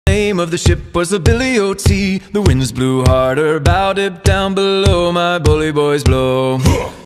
name of the ship was the Billy O.T. The winds blew harder, bowed it down below, my bully boys blow.